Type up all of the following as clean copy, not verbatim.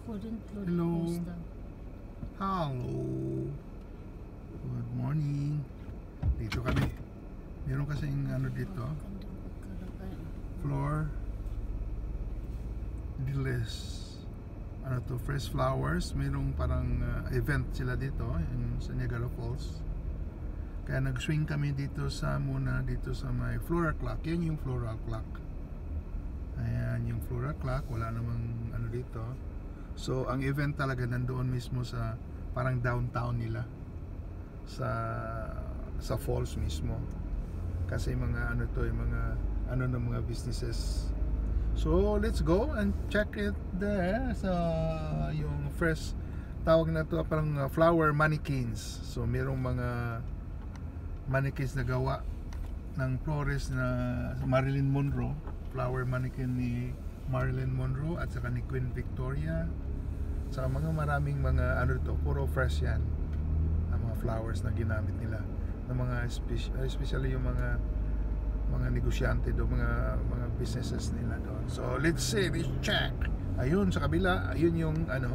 Food included. Hello. Costa. Hello. Good morning. Dito kami. Meron kasing ano dito. Floor Diles. Ano to? Fresh flowers. Merong parang event sila dito sa Niagara Falls. Kaya nag-swing kami dito sa dito sa may floral clock. Yan yung floral clock. Ayan yung floral clock. Wala namang ano dito. So ang event talaga nandoon mismo sa parang downtown nila. Sa falls mismo. Kasi mga ano to, yung mga ano ng mga businesses. So let's go and check it there. So yung fresh, tawag na to parang flower mannequins. So merong mga mannequins na gawa ng flores na Marilyn Monroe, flower mannequin ni Marilyn Monroe at saka ni Queen Victoria. Saka maraming mga ano to, puro fresh yan ang mga flowers na ginamit nila ng mga especially yung mga negosyante do, mga businesses nila doon. So let's see, let's check. Ayun sa kabila, ayun yung ano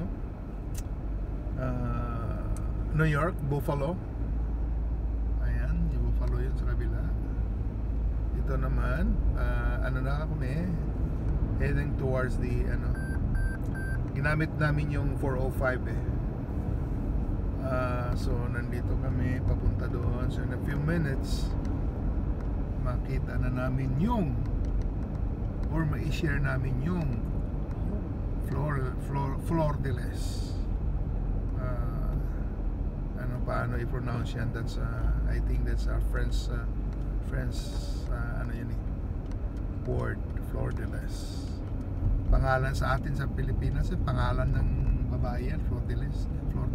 New York, Buffalo. Ayan, yung Buffalo yun sa kabila. Ito naman ano na kami, heading towards the ano, ginamit namin yung 405 eh. So nandito kami papunta doon. So in a few minutes makita na namin yung or ma-share namin yung Flor Diles. Ano paano i-pronounce yan? That's I think that's our friends ano yun eh, word, Flor Diles. Pangalan sa atin sa Pilipinas, pangalan ng babae yan, Flor Diles.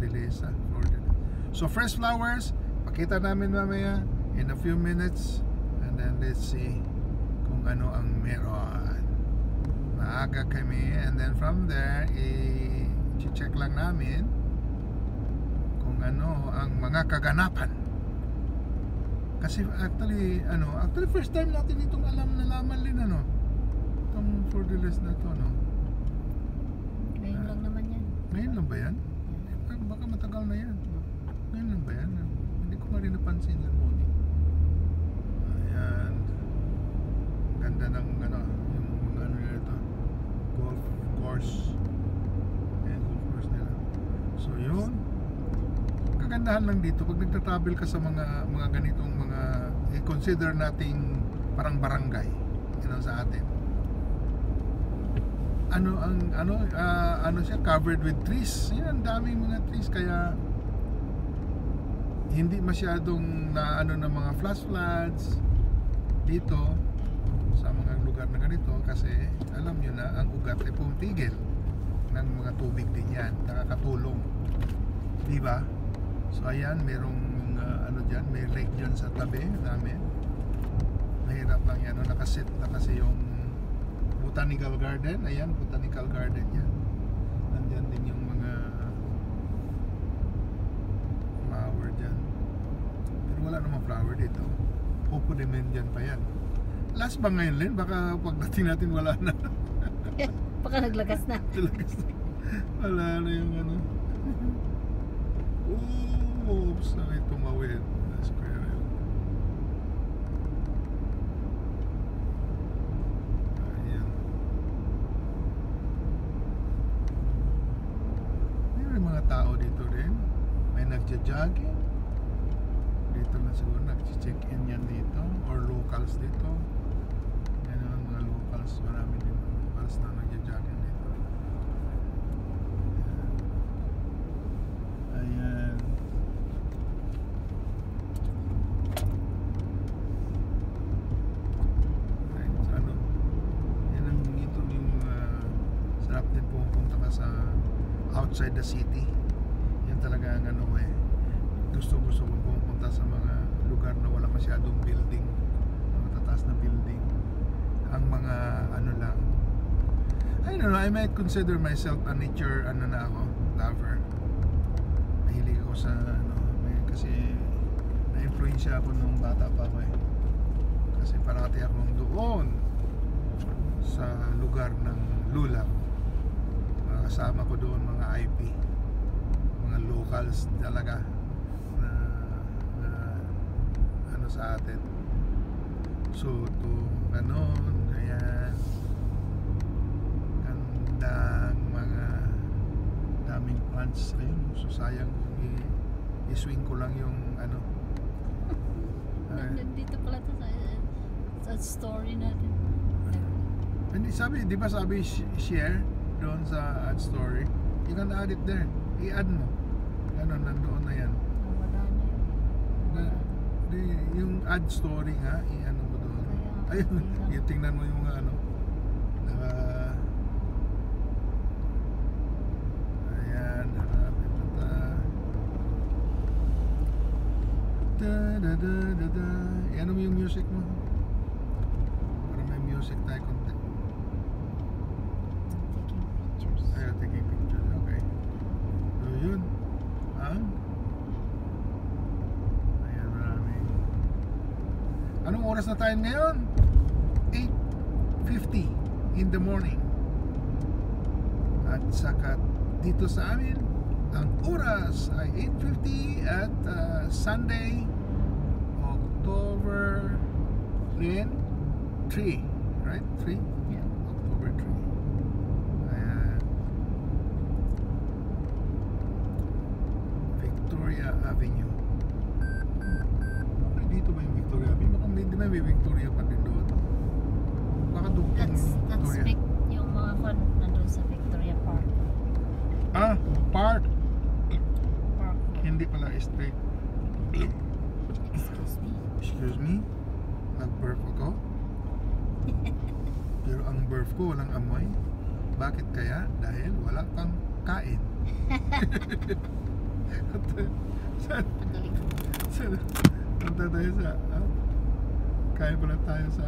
So fresh flowers, pakita namin mamaya in a few minutes. And then let's see kung ano ang meron. Maaga kami. And then from there i-check lang namin kung ano ang mga kaganapan. Kasi actually first time natin itong nalaman din ano, itong Flor Diles na to, no? Ngayon lang naman yan. Ngayon lang ba yan? Baka matagal na yan. Ngayon lang ba yan? Hindi ko nga rin napansin yan mo. Ayan. Ganda ng ano, yung mga ano nila ito, golf course. Ayan, golf course nila. So yun, kagandahan lang dito pag nagta-travel ka sa mga ganitong mga i-consider nating parang barangay, sa atin. Ano siya, covered with trees. Yan, daming mga trees, kaya hindi masyadong na ano ng mga flash floods dito sa mga lugar na ganito, kasi alam nyo na ang ugat ay pumipigil ng mga tubig din yan, nakakatulong, diba? So ayan, merong ano dyan, may lake dyan sa tabi namin. Mahirap lang yan, nakasit na kasi yung botanical garden. Ayan, botanical garden yan. Nandyan din yung mga flower dyan, pero wala namang flower dito. Pupulimen dyan pa yan. Last ba ngayon, Len? Baka pagdating natin wala na. Baka naglagas na. Wala na yung ano. Oops, nakay tumawid. Square yun. Ayan. May mga tao dito rin. May nagja-jogging. Dito na siguro nag-check-in yan dito, or locals dito. Yan ang mga locals. Marami din locals na nagja-jogging dito. Ayan. Ayan, so ano, yan ang ito yung sarap din pupunta ka sa outside the city. Yan talaga ang ano eh, gusto ko pumunta sa mga lugar na wala masyadong building, matataas na building, ang mga ano lang. I don't know, I might consider myself a nature lover. Mahilig ako sa kasi na-influensya ako nung bata pa ako eh. Kasi parati akong doon sa lugar ng lula ko. kasama ko doon mga IP, mga locals talaga na, na ano sa atin. So to ganon, ayan, gandang mga daming plants. Ayun, so sayang i-swing ko lang yung ano. Nandito pala to sa story natin. Hindi, sabi, di ba sabi share doon sa ad story, you can add it there, i-add mo ganon, nandoon na yan. Wala na yun. Yung ad story nga, i-ano mo doon. Kaya, Ayun, yung tingnan mo yung mga ano, ayan, hanapin mo ta. Da. I-ano mo yung music mo para may music tayo konti. Taking pictures. Ayun, taking pictures, okay. So yun, ayan, maraming. Anong oras na tayo ngayon? 8:50 in the morning. At saka dito sa amin ang oras ay 8:50 at Sunday, October 3, right? 3? Yeah. October 3. Ayan. Victoria Avenue. Okay, dito ba yung Victoria Avenue? Baka di ba may Victoria pa din doon? Baka doon yung That's Victoria. yung mga fan nandun sa Victoria Park. Park. Park. Hindi pala straight. Excuse me. Excuse me? Nag-burp ako? Pero ang burp ko walang amoy. Bakit kaya? Dahil wala pang kain. Saan? Pagaling. Punta tayo sa kain pala tayo sa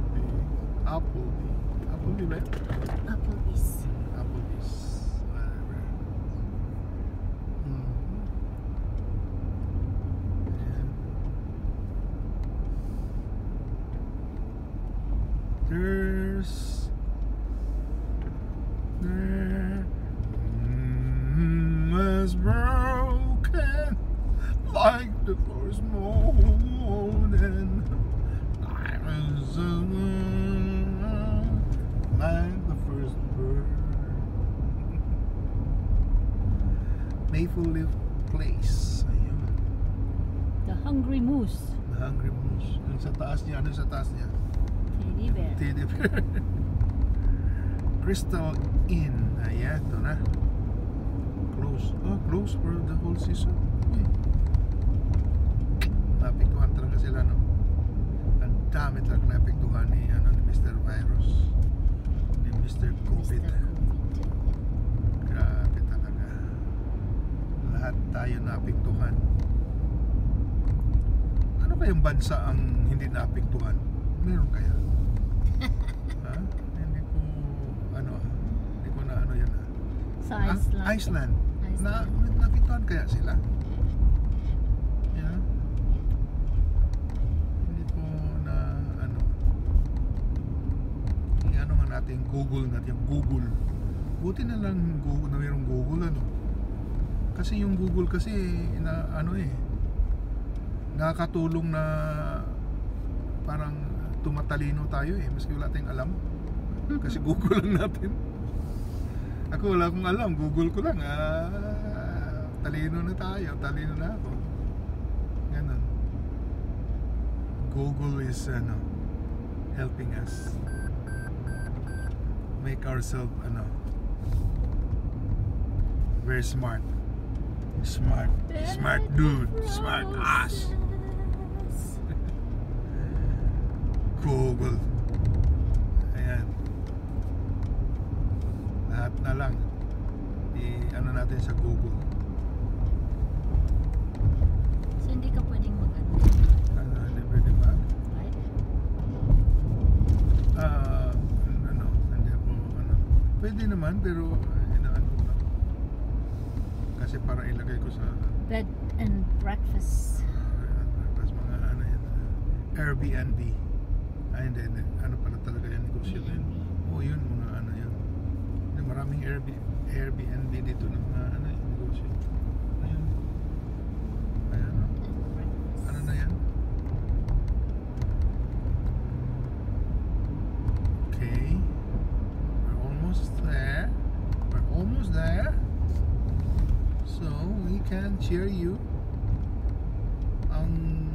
Applebee ba yun? Applebee's. Applebee's, whatever. Ayan. There was broken like the first morning. I was like the first bird. Maple Leaf Place. Ayun. The Hungry Moose. The Hungry Moose. Yung sa taas niya, ano sa taas niya? Teddy bear. Teddy bear. Crystal Inn. Ayan, ito na. Close. Oh, close for the whole season. Uy. Napiktuhan talaga sila, no? Ang dami talaga napiktuhan ni Mr. Virus. Ni Mr. COVID. Mr. COVID. Grabe talaga. Lahat tayo napiktuhan. Ano kayang bansa ang hindi napiktuhan? Meron kaya? Ha? Hindi ko na ano yan. Sa Iceland. Iceland. Iceland. Napiktuhan kaya sila? Yeah. Hindi ko na ano. I-ano nga natin Google natin. Google. Buti na lang Google, na mayroong Google ano. Kasi yung Google kasi na ano nakakatulong na parang tumatalino tayo maski wala tayong alam. Kasi Google lang natin. Ako wala akong alam, Google ko lang. Talino na tayo, talino na ako. Ganun. Google is helping us make ourselves very smart. Smart dude, smart ass. Google. Ayan. Lahat na lang i-ano natin sa Google. So hindi ka pwedeng mag-ano. Hindi pwede ba? Right? Hindi ako pwede naman pero inaano ko lang. Kasi para ilagay ko sa Bed and breakfast. mga yan, Airbnb. Hindi. Ano pala talaga yan negosyo na yun. Oo, yun, mga ano yun. Maraming Airbnb. Airbnb dito ng mga ano, negosyo. Ayan. Ayan. Oh. And breakfast. Ano na yan? Okay. We're almost there. We're almost there. So, we can cheer you ang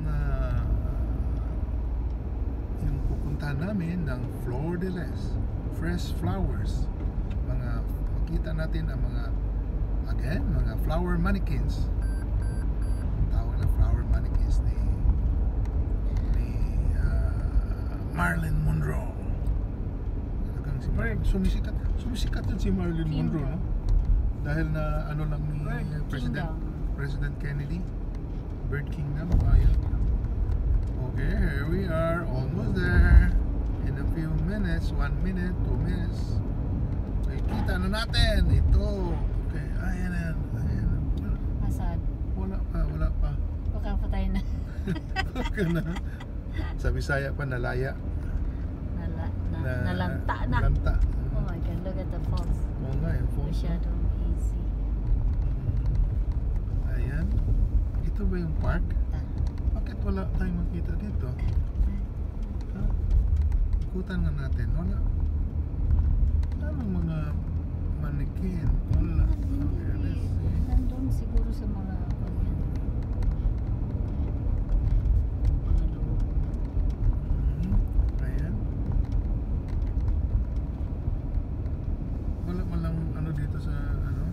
yung pupuntahan namin ng Flor de Lis. Fresh flowers. Makita natin ang mga flower mannequins. Tawag na flower mannequins ni Marilyn Monroe. Talagang si sumisikat din si Marilyn Monroe, no? Dahil na ano lang ni President Kennedy. Bird Kingdom. Ayan. Okay, here we are, almost there. In a few minutes, 1 minute, 2 minutes. Okay, kita na natin. Ito. Okay, ayan. Asan? Wala pa. Baka patay na. Okay na. Sa Bisaya pa, nalaya. Nalanta na. Nalanta. Oh my God, look at the falls. Oo nga, yung falls. Masyadong easy. Ayan. Ito ba yung park? Bakit wala tayong makita dito? Ha? Ikutan nga natin. Wala. Anong mga mannequin? Wala. Okay, let's see. Nandun siguro sa mga loob. Ayan. Wala man lang ano dito sa ano.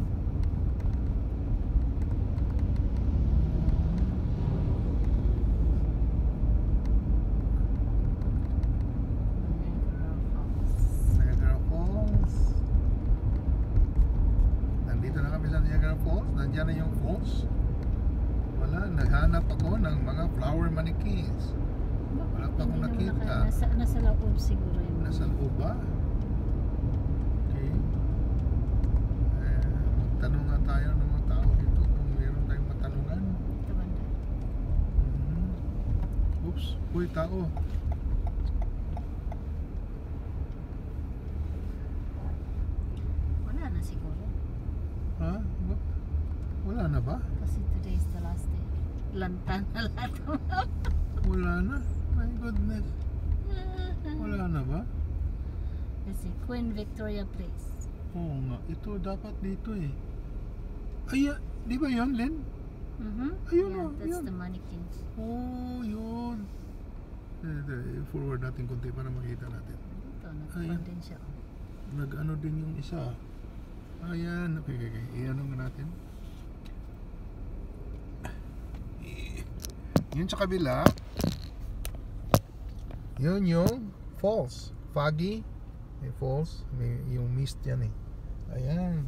Niagara Falls. Nandito na kami sa Niagara Falls. Nandiyan na yung falls. Wala, naghanap ako ng mga flower mannequins. Wala pa akong nakita. Nasa loob siguro yung Nasa loob ba? Okay. Magtanong nga tayo ng mga tao dito kung mayroon tayong matanungan. Ito banda. Oops, uy tao. Wala na siguro. Ha? Wala na ba? Kasi today is the last day. Lanta na lahat. Wala na? My goodness. Wala na ba? Kasi Queen Victoria Place. Oo nga, ito dapat dito eh. Ay, di ba yun, Len? Ayun Yeah, oh, that's yun. the mannequins. Oh, yun. Forward natin konti para makita natin. Ito, Ayan. nag-front din siya. Nag-ano din yung isa. Ayan, okay. Iyan nga natin. Yun sa kabila. Yun yung falls. Foggy. May falls. May yung mist yan eh. Ayan.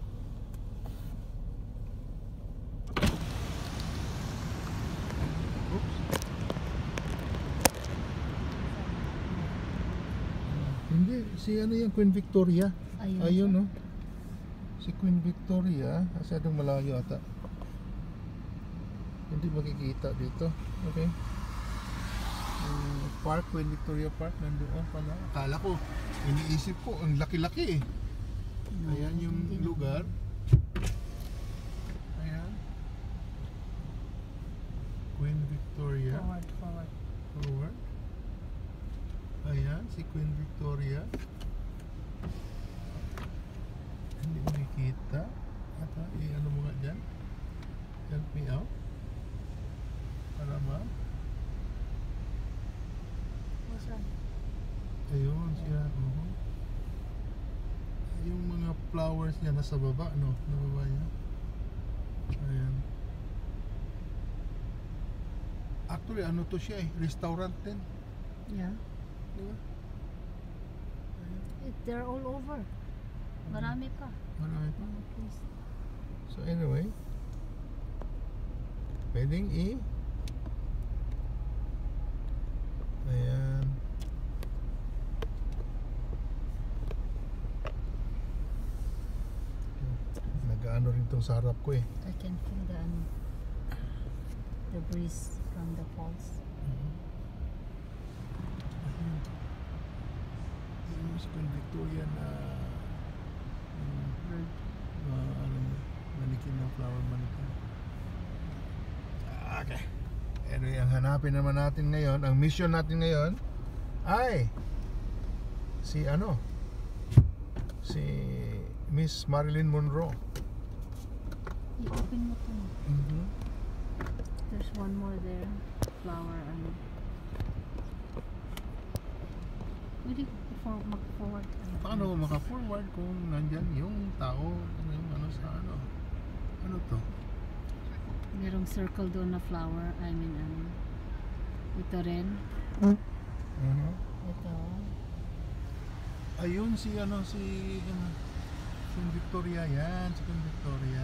Oops. Hindi, si ano yung Queen Victoria. Ayun no. Si Queen Victoria, masyadong malayo ata. Hindi makikita dito. Okay. Park, Queen Victoria Park, nandoon pala. Akala ko, iniisip ko, ang laki-laki eh. Ayan yung lugar. Ayan. Queen Victoria. Forward. Ayan, si Queen Victoria. Hindi makikita. Ata, ano mo nga dyan? Help me out. Para ba? Ayun siya. Yung mga flowers niya nasa baba, no? Nababa niya. Ayan. Actually, ano to siya eh? Restaurant din. Yeah. Diba? They're all over. Marami pa. Marami pa. Mga place. So anyway, pwedeng ayan. Nag-ano rin tong sa harap ko eh. I can feel the breeze from the falls. Yung sa Queen Victoria na Bird. Okay. Anyway, ang hanapin naman natin ngayon, ang mission natin ngayon ay si Miss Marilyn Monroe. I-open mo to. Mhm. There's one more there. Flower ano. Pwede mag-forward. Paano maka-forward kung nandyan yung tao, yung sa ano to? Merong circle doon na flower. I mean ito rin. Mhm. Ito. Ayun si Queen Victoria yan, si Queen Victoria.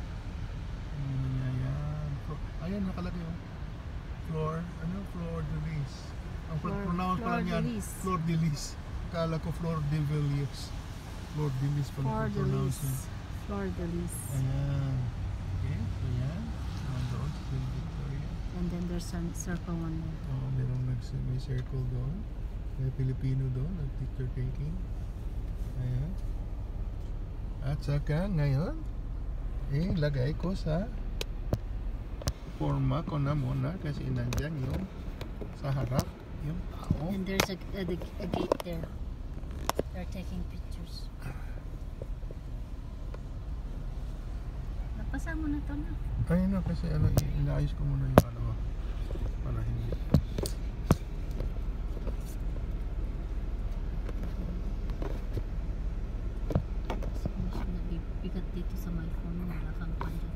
Yan. Ayan nakalagay oh. Flor de Lis. Ang pronounce pa lang yan, Flor de Lis. Akala ko Flor de Villiers. Flor de Lis pala Flor ang de Lis. pronounce. Flor de Lis. Ayan. Okay, so yan. Doon si Queen Victoria. And then there's some circle one more. Oh, may circle doon. May Pilipino doon, nag-picture taking. Ayan. At saka ngayon, lagay ko sa forma ko na muna kasi nandyan yung sa harap yung tao. And there's a gate there. They're taking pictures. Napasa mo na to na. Ayun na kasi inaayos ko muna yung para hindi. Bigat dito sa my phone. Wala kang kanya.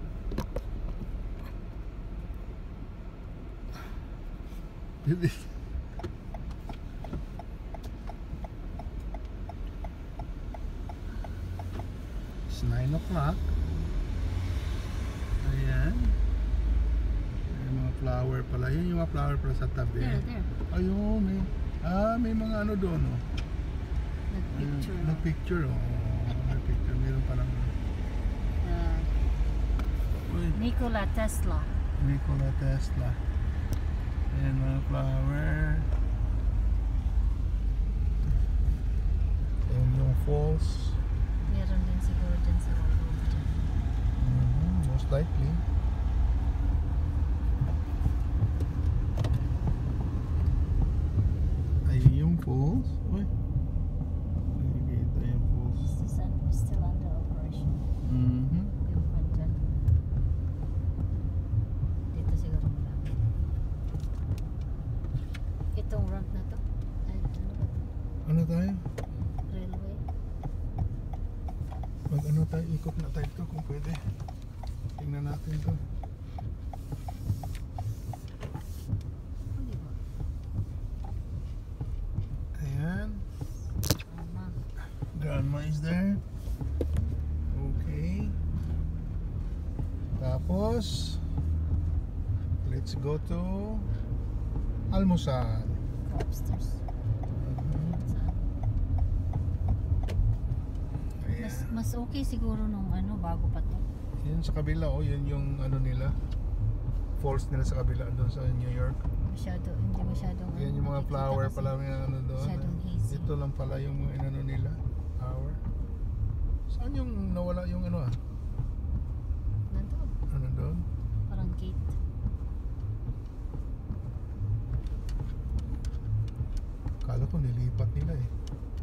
It's 9 o'clock. Ayan. May mga flower pala. Yun yung mga flower pala sa tabi. There. Ayun, may mga ano doon, oh. Nagpicture. Nagpicture, oh. Nagpicture. Meron palang Nikola Tesla. Nikola Tesla. Ayan, mga flower. Ayan yung falls. Meron din siguro dyan sa loob dyan. Most likely. Ayun yung falls. Uy. Nakikita yung falls. This is still under operation. Mhm. Yung front dyan. Dito siguro malapit. Itong ramp na to. Ay, ano ba to? Ano tayo? Railway. Mag-ano tayo? Ikot na tayo ito kung pwede. Tingnan natin to. Oh, di ba? Ayan. Tama. Grandma is there. Okay. Tapos, let's go to almusal. Go upstairs. Saan? Ayan. Mas okay siguro nung bago pa to. Yun sa kabila, oh, yun yung nila. Falls nila sa kabila doon sa New York. Hindi masyadong Yan yung mga nakikita flower kasi pala yung doon. masyadong hazy. Ito lang pala yung nila. Flower. Saan yung nawala yung Nandun. Ano doon? Parang gate. Kala ko nilipat nila eh.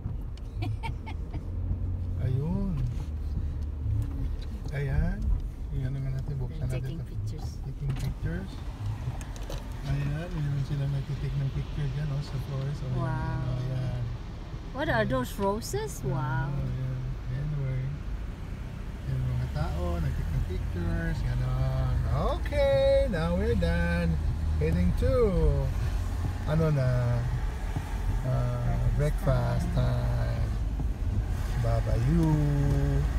Ayun. Ayan. Yung nga natin, buksan They're natin taking ito. pictures. Taking pictures. Ayan, yun sila nagtitake ng picture dyan, oh, sa flowers. Oh, Wow. Ayan. What are those roses? Wow. Ayan. Anyway. Yung mga tao, nagtitake ng pictures. Ganon. Okay, now we're done. Heading to breakfast time. Babayu.